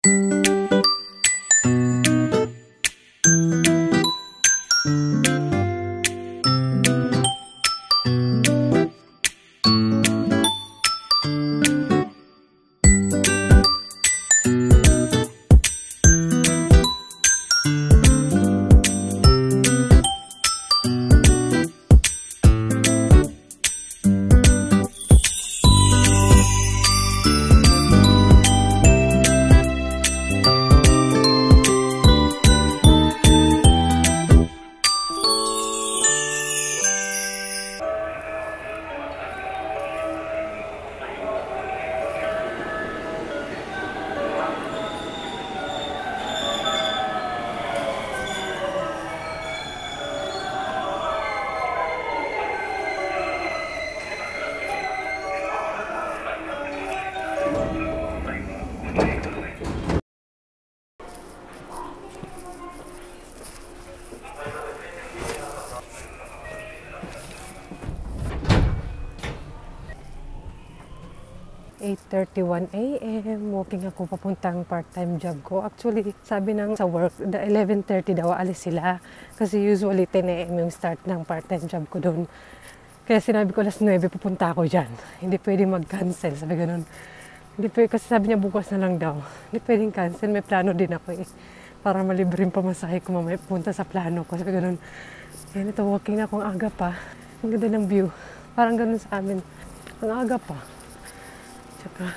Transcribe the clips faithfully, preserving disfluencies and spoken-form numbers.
eight thirty-one a m Walking ako papuntang part-time job ko. Actually, sabi ng sa work, eleven thirty daw alis sila. Kasi usually ten a m yung start ng part-time job ko doon. Kaya sinabi ko alas nine pupunta ako dyan. Hindi pwede mag-cancel. Sabi ganun. Hindi pwede, kasi sabi niya bukas na lang daw. Hindi pwedeng cancel. May plano din ako eh. Para malibre yung pamasahe ko mamaya pupunta sa plano ko. Sabi ganun. Yan ito, walking na akong aga pa. Ang ganda ng view. Parang ganun sa amin. Ang aga pa. Tsaka,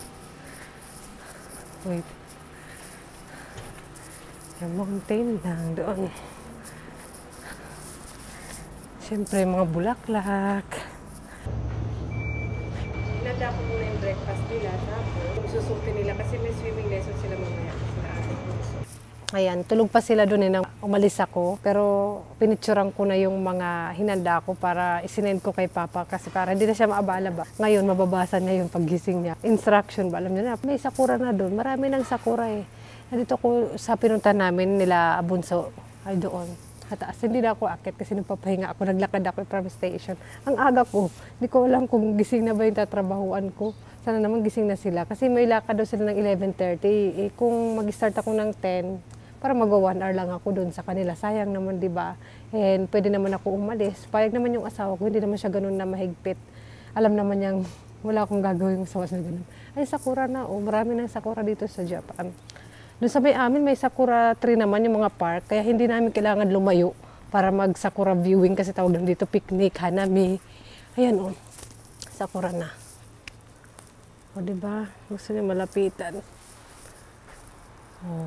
wait. Yung mountain lang doon. Siyempre, mga bulaklak. Hinanda ko muna yung breakfast nila. Tapos, susumpin nila kasi may swimming lesson sila mamaya. Ayan, tulog pa sila doon eh nang umalis ako. Pero pinicturean ko na yung mga hinanda ko para isinend ko kay Papa. Kasi para hindi na siya maabala ba. Ngayon, mababasa niya yung paggising niya. Instruction ba? Alam niyo na, may sakura na doon. Marami ng sakura eh. Nandito ko sa pinunta namin nila Abunso ay doon. Hataas, hindi na ako akit kasi nagpapahinga ako. Naglakad ako from station. Ang aga ko, hindi ko alam kung gising na ba yung tatrabahuan ko. Sana naman gising na sila. Kasi may lakad daw sila ng eleven thirty. Eh, kung mag-start ako ng ten, para mag-one hour lang ako doon sa kanila. Sayang naman, di ba? And pwede naman ako umalis. Payag naman yung asawa ko, hindi naman siya ganun na mahigpit. Alam naman niyang wala akong gagawin sa was na ganun. Ay, sakura na. Oh, marami ng sakura dito sa Japan. Doon sa may amin, may sakura tree naman yung mga park. Kaya hindi namin kailangan lumayo para mag-sakura viewing kasi tawag lang dito picnic, hanami. Ayan, oh. Sakura na. O, di ba? Gusto niya malapitan. Oh.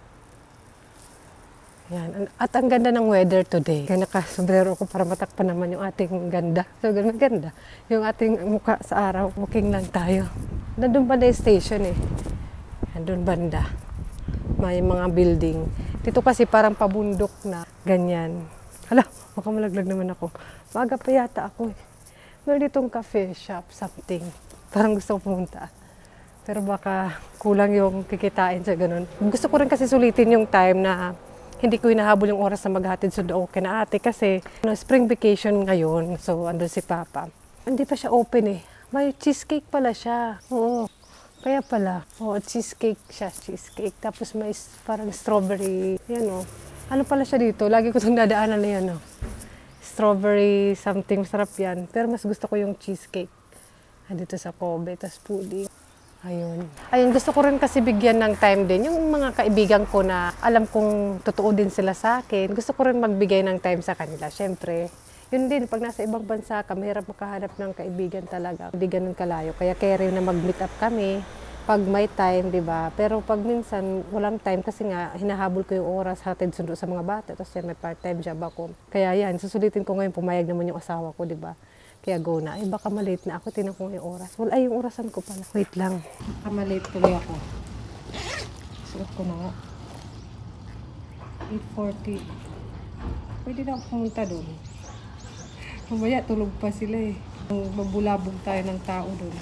Yan. At ang ganda ng weather today. Kaya naka-sombrero ko para matakpan naman yung ating ganda. So, maganda. Yung ating mukha sa araw. Walking lang tayo. Nandun banda yung station eh. Nandun banda. May mga building. Dito kasi parang pabundok na ganyan. Hala, baka malaglag naman ako. Maaga pa yata ako eh. Meron ditong cafe shop, something. Parang gusto ko pumunta. Pero baka kulang yung kikitain sa ganun. Gusto ko rin kasi sulitin yung time na hindi ko hinahabol yung oras na maghatid sundo ako kina ate kasi no, spring vacation ngayon. So, andun si Papa. Hindi pa siya open eh. May cheesecake pala siya. Oo. Kaya pala. Oo, cheesecake siya. Cheesecake. Tapos may parang strawberry. Yan o. Ano pala siya dito? Lagi ko itong dadaanan na yan o. Strawberry something. Masarap yan. Pero mas gusto ko yung cheesecake. Dito sa Kobe. Tapos pudding. Ayun. Ayun, gusto ko rin kasi bigyan ng time din yung mga kaibigan ko na alam kong totoo din sila sa akin. Gusto ko rin magbigay ng time sa kanila. Siyempre, yun din, pag nasa ibang bansa ka, mahirap makahanap ng kaibigan talaga. Hindi ganun kalayo. Kaya kaya na mag-meet up kami pag may time, di ba? Pero pag minsan, walang time kasi nga, hinahabol ko yung oras, hatid sundo sa mga bata. Tapos yan, may part-time job ako. Kaya yan, susulitin ko ngayon, pumayag naman yung asawa ko, di ba? Kaya go na. Eh, baka malate na ako. Tinan ko yung oras. Well, ay, yung orasan ko pala. Wait lang. Baka malate tuloy ako. Suot ko na nga. eight forty. Pwede na ako pumunta doon. Mamaya, tulog pa sila eh. Mabulabog tayo ng tao doon.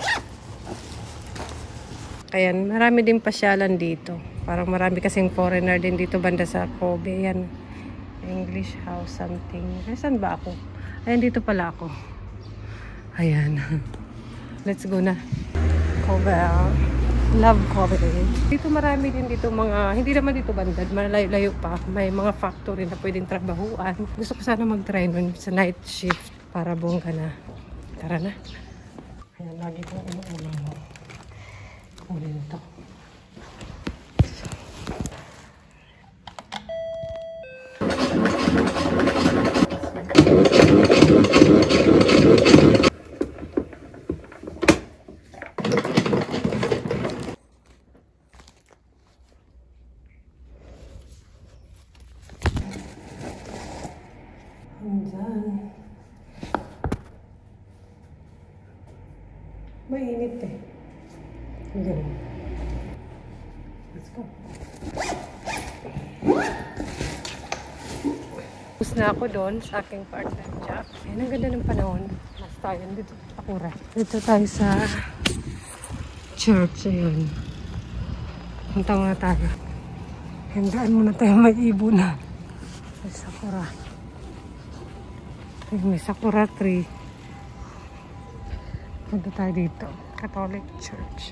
Ayan, marami din pasyalan dito. Parang marami kasing foreigner din dito banda sa Kobe. Ayan. English house something. Ay, saan ba ako? Ayan, dito pala ako. Ayan. Let's go na. Kobe. Love coffee. Dito marami din dito mga, hindi naman dito bandad, malayo-layo pa. May mga factory na pwedeng trabahuan. Gusto ko sana mag-try nun sa night shift para bongga na. Tara na. Ayan, lagi kong inuulang mo. Kunin ito. Diyan. Mainit eh. Ganun. Let's go. Tapos na ako doon sa aking part-time job. Ayan, ang ganda ng panahon. Mas tayo dito sa Takura. Dito tayo sa church. Ayun. Punta muna tayo. Handaan muna tayo, may ibo na. May sakura. May sakura tree. Punta tayo dito. Catholic Church.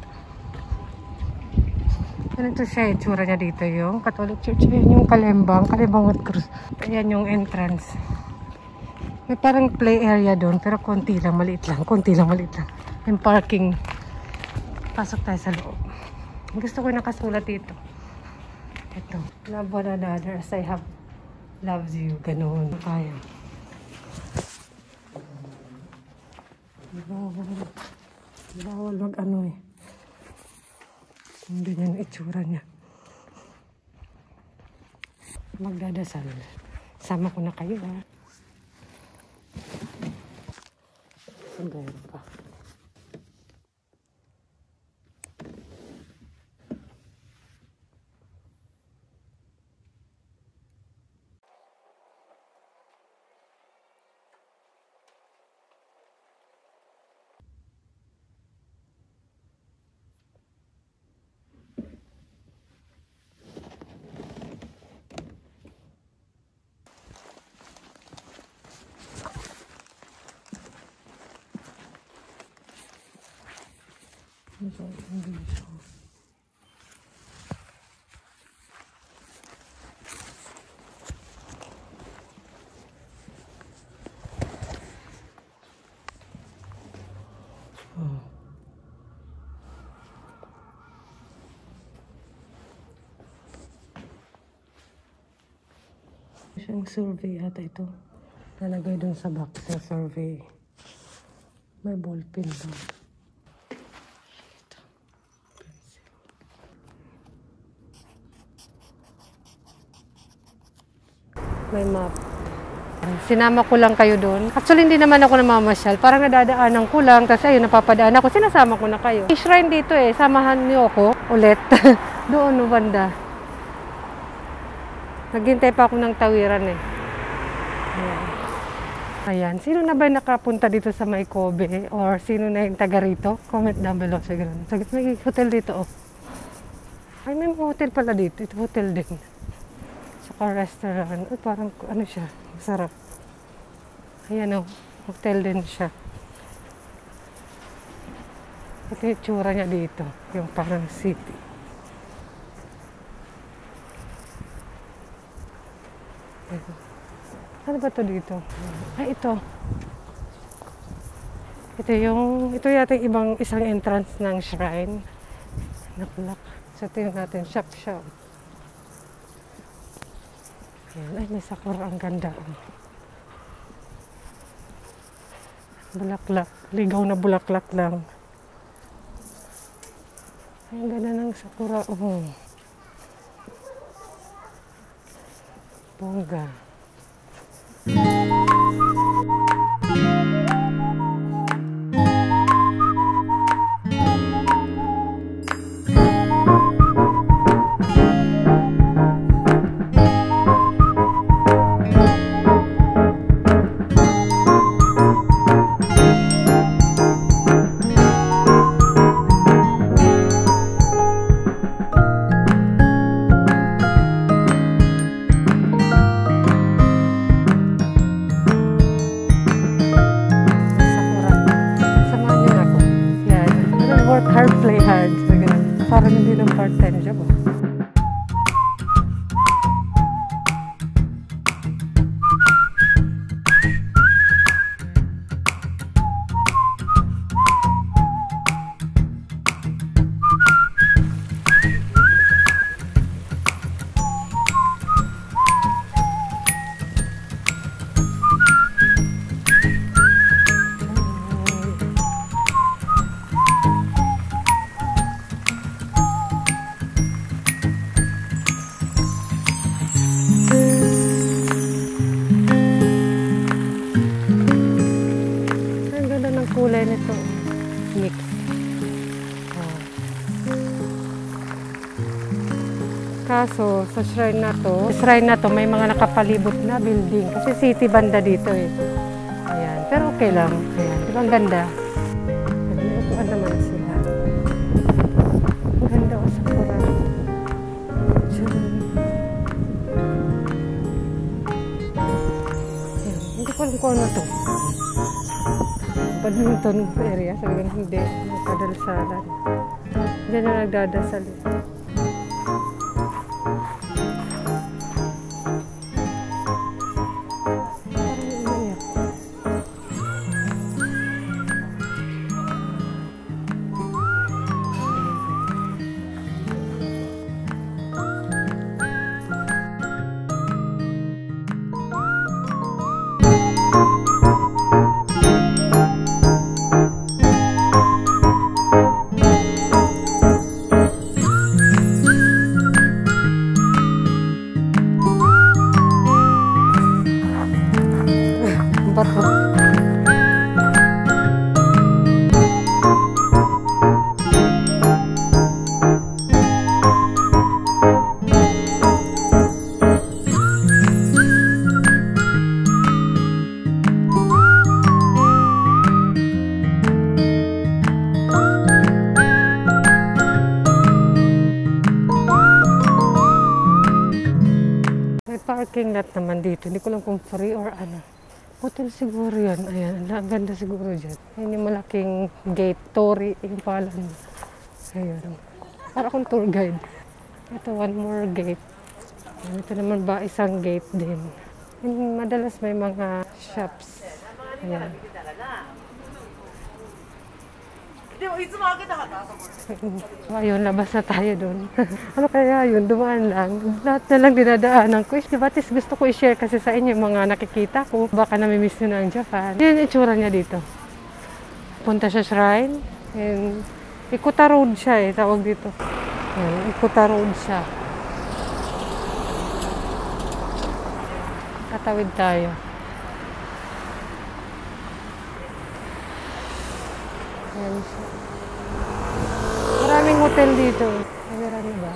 Ganito siya, itsura niya dito yung Catholic Church. Ayan yung Kalembang. Kalembang with Cruz. Ayan yung entrance. May parang play area doon. Pero konti lang, maliit lang. Konti lang, maliit lang. Yung parking. Pasok tayo sa loob. Gusto ko nakasulat dito. Ito. Love one another as I have loves you. Ganoon. Kaya. Bawal. Bawal mag-ano eh. Hindi yan itsura niya. Magdadasal. Sama ko na kayo ha. Sandali pa. Oh. Siyang survey ata ito. Nalagay dun sa box sa survey. May ballpen to. May map. Sinama ko lang kayo doon. Actually, hindi naman ako namamasyal. Parang nadadaanan ko lang. Kasi ayun, napapadaan ako. Sinasama ko na kayo. Shrine dito eh. Samahan niyo ako ulit. Doon, no, banda. Naghintay pa ako ng tawiran eh. Ayan. Ayan. Sino na ba nakapunta dito sa may Kobe? Or sino na yung taga rito? Comment down below. Sige, may hotel dito oh. Ay, may hotel pala dito. Ito hotel din. Saka restaurant. Ay, parang ano siya. Masarap. Ayan o. Hotel din siya. Ito yung tsura niya dito. Yung parang city. Ayan. Ano ba ito dito? Ay, ito. Ito yung, ito yata yung ibang isang entrance ng shrine. Nakulak. So, ito yung natin shop-shop. Ayan. Ay, may sakura. Ang ganda. Bulaklak. Ligaw na bulaklak lang. Ay, ang ganda ng sakura. Oh. Bongga. Kaso, sa shrine na to, sa shrine na to, may mga nakapalibot na building. Kasi city banda dito eh. Ayan. Pero okay lang. Ayan. Diba ang ganda? May upuan naman sila. Ang ganda o sa Quran. Ayan. Hindi ko alam kung ano to. Badminton area. Sabi ko, hindi. Magpadalsalan. Diyan na nagdadasal. Parking lot naman dito. Hindi ko lang kung free or ano. Hotel siguro yan. Ayan. Ang ganda siguro dyan. Ayan yung malaking gate. Tori. Yung palan. Ayan. Para akong tour guide. Ito, one more gate. Ayan, ito naman ba isang gate din. And madalas may mga shops. Ayan. Ayun, labas na tayo doon. Ano kaya yun? Dumaan lang. Lahat na lang dinadaanan ko. Is, diba, tis, gusto ko i-share kasi sa inyo mga nakikita ko. Baka namimiss nyo na ang Japan. Yan yung itsura niya dito. Punta siya shrine. And, Ikuta Road siya eh. Tawag dito. Yan, Ikuta Road siya. Tatawid tayo. Yan siya. Maraming hotel dito. Marami ba?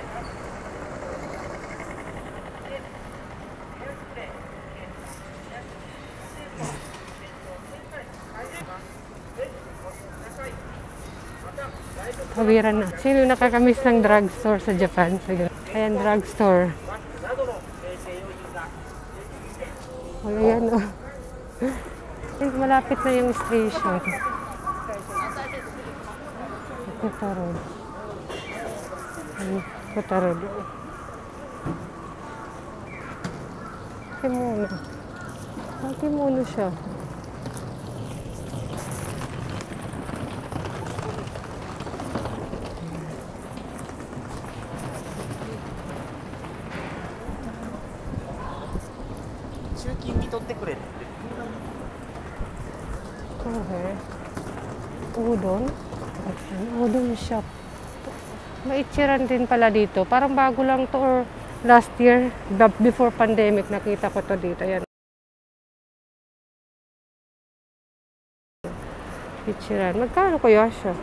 Kawiran na. Sino nakakamiss ng drugstore sa Japan? Ayan, drugstore. O, ayan o. Malapit na yung station. Ikuta Road. Ikuta Road. Kimono. Ang kimono siya. Okay. Udon. Udon shop. Maitsiran din pala dito. Parang bago lang to or last year, before pandemic, nakita ko to dito. Ayan. Ichiran. Magkano kaya siya?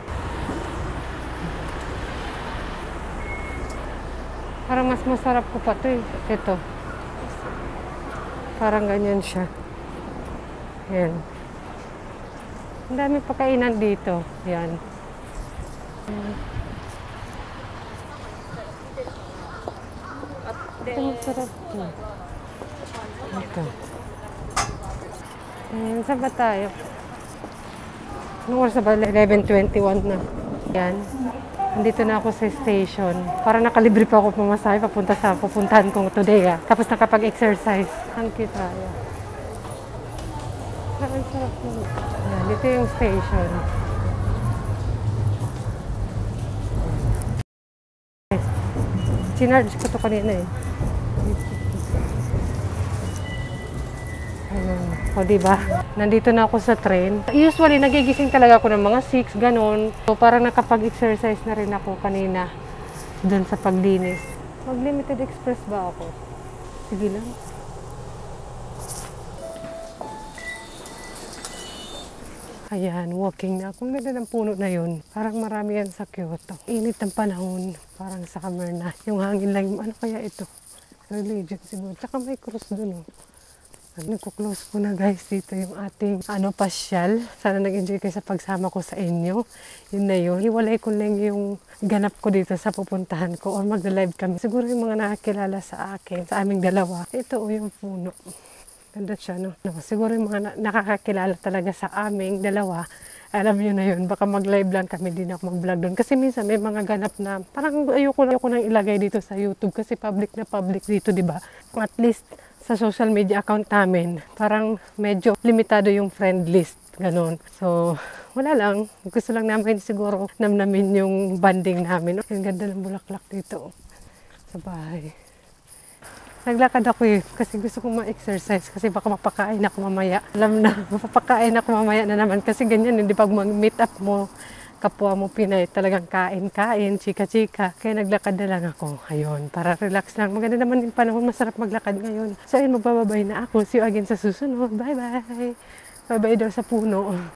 Parang mas masarap ko pa to eh. Ito. Parang ganyan siya. Ayan. Ang dami pa kainan dito. Ayan. Ito masarap to. Ito. Ayan. Saan ba tayo? Anong oras na ba? eleven twenty-one na. Ayan. Nandito na ako sa station. Para nakalibre pa ako pamasahe papunta sa pupuntahan ko today. Ah. Tapos nakapag-exercise. Thank you tayo. Ang sarap mo. Ayan, dito yung station. Sinarge ko ito kanina eh. Ayan. O diba? Nandito na ako sa train. Usually, nagigising talaga ako ng mga six, ganun. So, parang nakapag-exercise na rin ako kanina dun sa paglinis. Mag-limited express ba ako? Sige lang. Ayan, walking na. Kung ganda ng puno na yun, parang marami yan sa Kyoto. Init ng panahon, parang summer na. Yung hangin lang, ano kaya ito? Religion siguro. Tsaka may cross dun, oh. Nagko-close po na guys dito yung ating ano, pasyal. Sana nag-enjoy kayo sa pagsama ko sa inyo. Yun na yun. Hiwalay ko lang yung ganap ko dito sa pupuntahan ko or magla-live kami. Siguro yung mga nakakilala sa akin, sa aming dalawa. Ito o yung puno. Ganda siya, no? no siguro yung mga na nakakakilala talaga sa aming dalawa. Alam nyo na yun, baka mag-live lang kami, din ako mag-vlog doon. Kasi minsan may mga ganap na parang ayoko, ayoko nang ilagay dito sa YouTube kasi public na public dito, di ba? At least sa social media account namin, parang medyo limitado yung friend list, ganun. So, wala lang. Gusto lang namin siguro namnamin yung banding namin. Ang ganda ng bulaklak dito sa bahay. Naglakad ako eh, kasi gusto kong ma-exercise kasi baka mapakain ako mamaya. Alam na, mapapakain ako mamaya na naman kasi ganyan, hindi pag mag-meet up mo, kapwa mo Pinay, talagang kain-kain, chika-chika. Kaya naglakad na lang ako. Ayun, para relax lang. Maganda naman yung panahon, masarap maglakad ngayon. So ayun, magbababay na ako. See you again sa susunod. Bye-bye! Bye-bye daw sa puno.